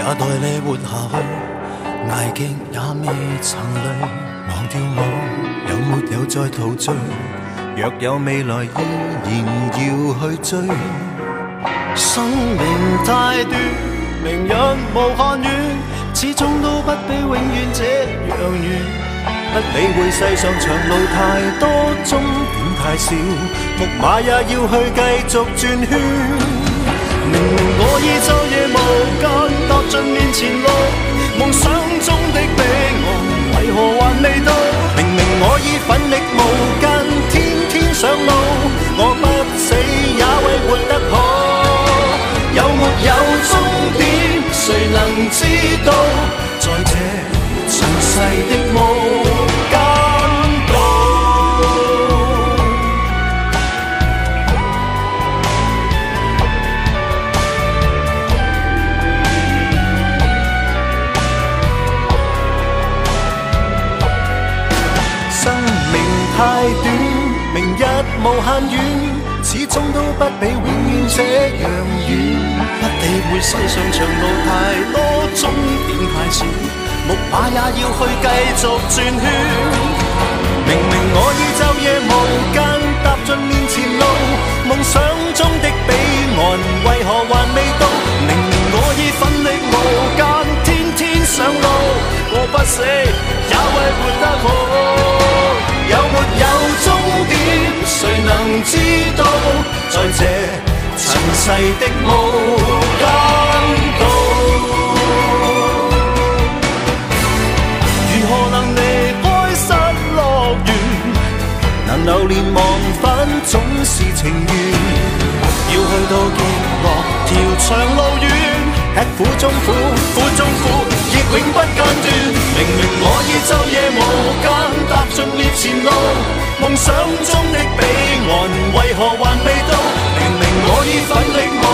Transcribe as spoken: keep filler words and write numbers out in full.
代你活下去，捱極也未曾累。忘掉我，有沒有再陶醉？若有未來，依然要去追。生命太短，明日無限遠，始終都不比永遠這樣遠。不理會世上長路太多，終點太少，木馬也要去繼續轉圈。明明我已晝夜無間踏盡面前路，夢想中的彼岸為何還未到？明明我已奮力無間，天天上路，我不死也為活得好。有沒有終點，誰能知道？在這塵世的無間道。生命太短，明日無限遠，始終都不比永遠這樣遠。不理會世上長路太多，終點太少，木馬也要去繼續轉圈。明明我已晝夜無間踏盡面前路，夢想中的彼岸為何還未到？明明我已奮力無間，天天上路，我不死也為活得好。有沒有終點，誰能知道？在這塵世的無間道，如何能離開失樂園？能流連忘返總是情緣，要去到極樂條長路遠，吃苦中苦，苦中苦，亦永不間斷。明明我已晝夜無間踏盡烈前路，夢想中的彼岸為何還未到？明明我已奮力